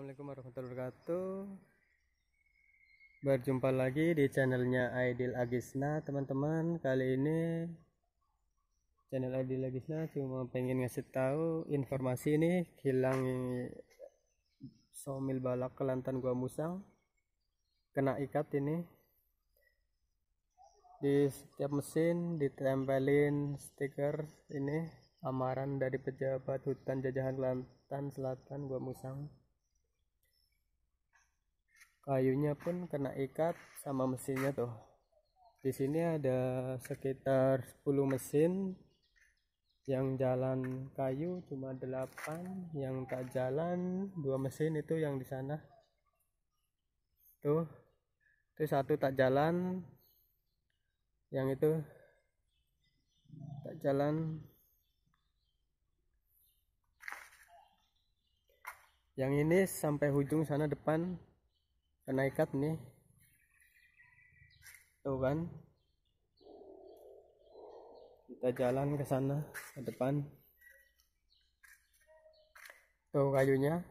Assalamualaikum warahmatullahi wabarakatuh. Berjumpa lagi di channelnya Aidil Agisna, teman-teman. Kali ini channel Aidil Agisna cuma pengen ngasih tahu informasi ini hilang somil balak Kelantan Gua Musang, kena ikat ini. Di setiap mesin ditempelin stiker ini amaran dari pejabat hutan jajahan Kelantan Selatan Gua Musang. Kayunya pun kena ikat sama mesinnya tuh. Di sini ada sekitar 10 mesin. Yang jalan kayu cuma 8, yang tak jalan 2 mesin itu yang di sana. Tuh. Itu satu tak jalan. Yang itu tak jalan. Yang ini sampai ujung sana depan kena ikat nih, tuh kan. Kita jalan ke sana ke depan, tuh kayunya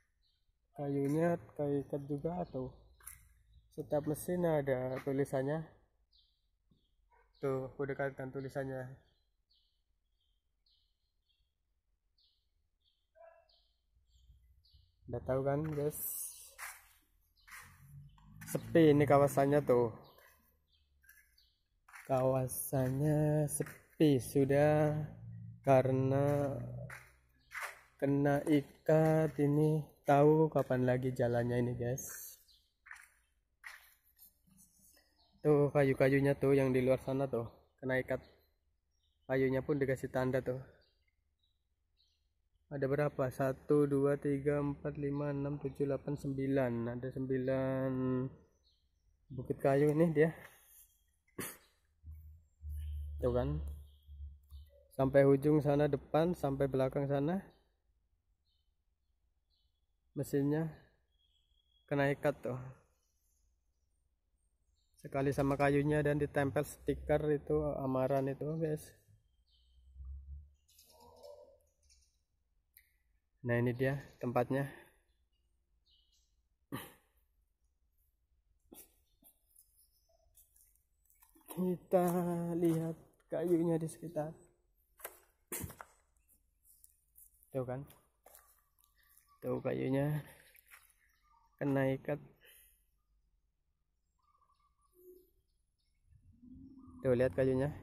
keikat juga. Tuh setiap mesin ada tulisannya, tuh aku dekatkan tulisannya. Udah tahu kan guys, sepi ini kawasannya tuh. Kawasannya sepi sudah karena kena ikat ini. Tahu kapan lagi jalannya ini guys. Tuh kayu-kayunya tuh yang di luar sana tuh kena ikat. Kayunya pun dikasih tanda tuh. Ada berapa? 1, 2, 3, 4, 5, 6, 7, 8, 9. Ada 9 bukit kayu ini dia. Tuh kan. Sampai ujung sana depan, sampai belakang sana. Mesinnya kena ikat tuh. Sekali sama kayunya dan ditempel stiker itu amaran itu, guys. Nah, ini dia tempatnya. Kita lihat kayunya di sekitar. Tuh kan. Tuh kayunya kena ikat. Tuh lihat kayunya.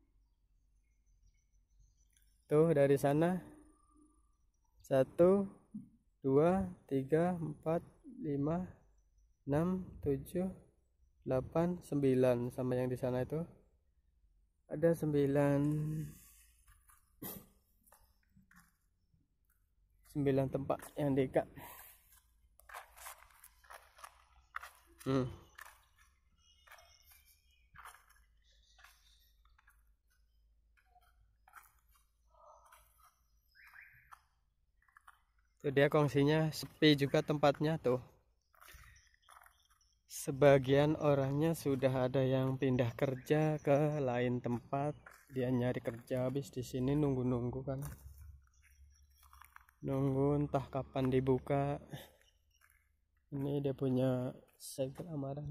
Tuh dari sana 1, 2, 3, 4, 5, 6, 7, 8, 9. Sama yang di sana itu ada 9 tempat yang diikat. Tuh dia kongsinya sepi juga tempatnya tuh. Sebagian orangnya sudah ada yang pindah kerja ke lain tempat. Dia nyari kerja, habis di sini nunggu-nunggu kan. Nunggu entah kapan dibuka. Ini dia punya segel amaran.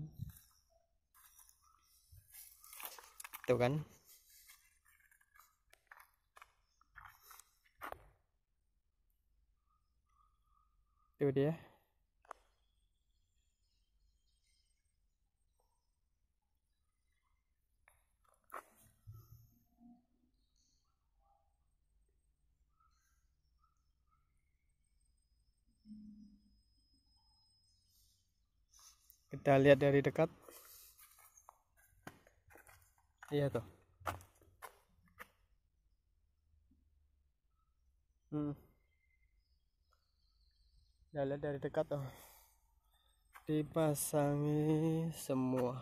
Tuh kan. Tuh dia. Kita lihat dari dekat. Iya tuh. Kita lihat dari dekat tuh. Dipasangi semua.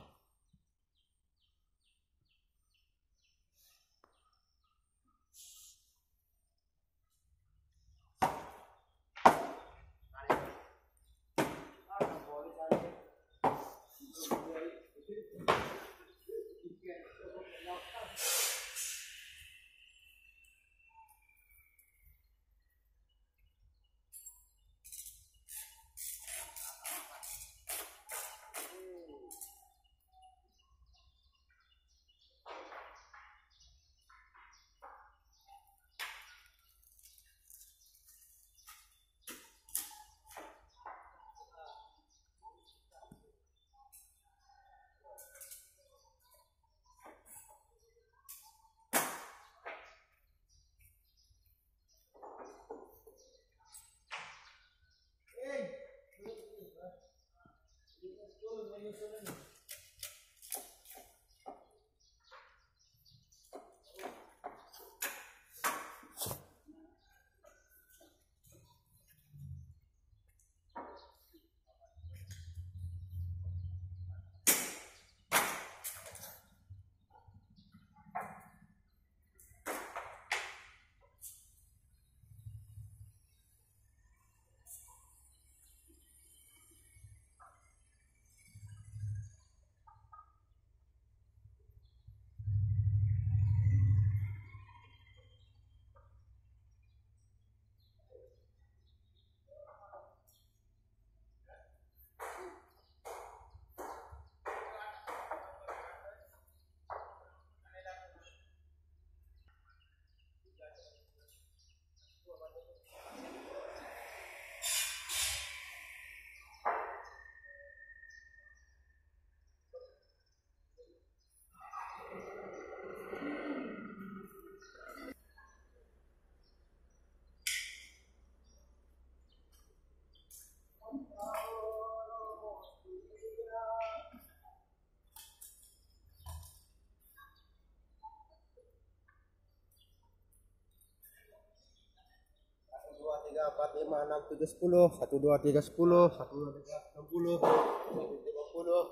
Dua tiga empat lima enam tujuh 10 1 2 3 10 1 2 3 60 1 50.